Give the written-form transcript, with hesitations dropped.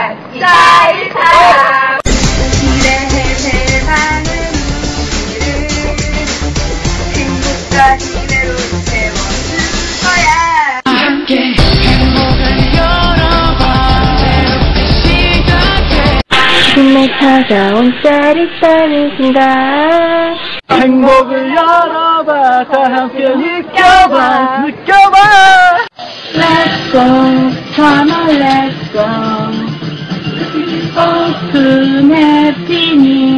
짤짤 기대해가는 일을 행복과 기대로 채워줄 거야. 함께 행복을 열어봐 새롭게 시작해 힘내 찾아온 짜릿한 순간 행복을 열어봐 다 함께 느껴봐 Let's go, come on, let's go. 오픈해 비니